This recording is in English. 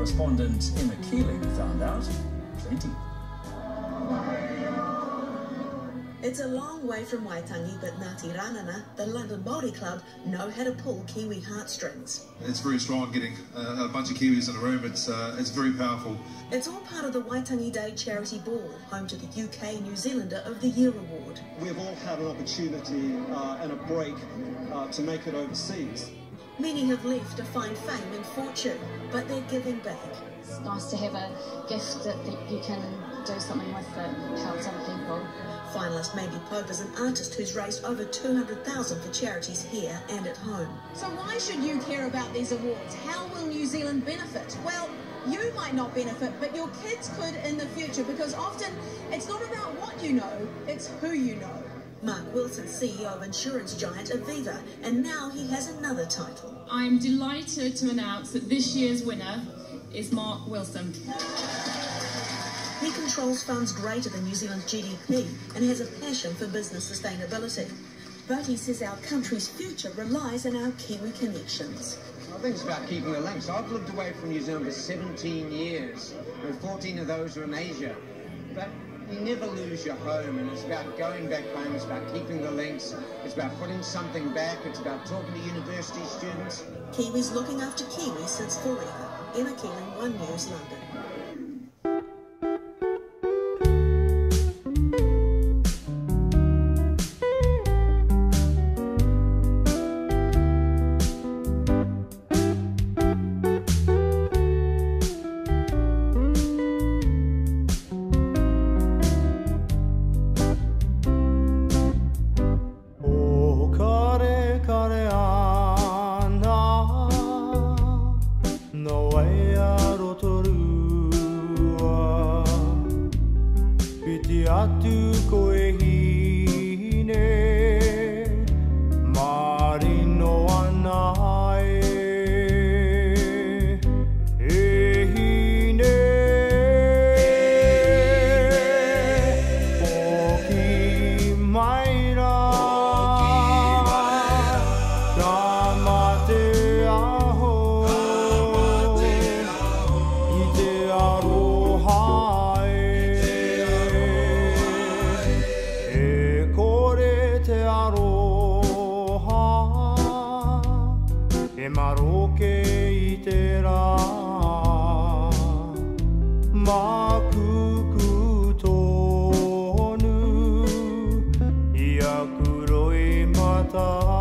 correspondent Emma Keeling found out plenty. It's a long way from Waitangi, but Ngāti Rānana, the London Māori club, know how to pull Kiwi heartstrings. It's very strong getting a bunch of Kiwis in a room. It's very powerful. It's all part of the Waitangi Day charity ball, home to the UK New Zealander of the Year award. We've all had an opportunity and a break to make it overseas. Many have left to find fame and fortune, but they're giving back. It's nice to have a gift that you can do something with that helps other people. Finalist Mandii Pope is an artist who's raised over $200,000 for charities here and at home. So why should you care about these awards? How will New Zealand benefit? Well, you might not benefit, but your kids could in the future, because often it's not about what you know, it's who you know. Mark Wilson, CEO of insurance giant Aviva, and now he has another title. I'm delighted to announce that this year's winner is Mark Wilson. He controls funds greater than New Zealand's GDP and has a passion for business sustainability. But he says our country's future relies on our Kiwi connections. I think it's about keeping the links. I've lived away from New Zealand for 17 years, and 14 of those are in Asia. But you never lose your home, and it's about going back home, it's about keeping the links, it's about putting something back, it's about talking to university students. Kiwis looking after Kiwis since forever. Emma Keeling, One News, London. Makuroi mata